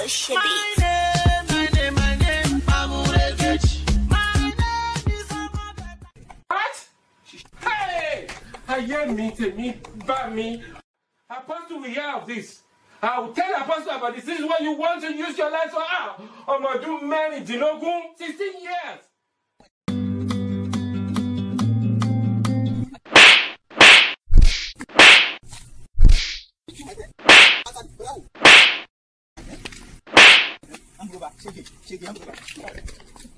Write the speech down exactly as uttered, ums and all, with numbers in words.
Push your beats. My name, my name, Aburegechi. My name is Aburegechi. What? Hey! I hear me, me, by me. Apostle will hear of this. I will tell Apostle about this. This is what you want to use your life for. Ah, I'm going to do many. Dinogun, sixteen years. I'm going back. Shake it. Shake it. I'm going back.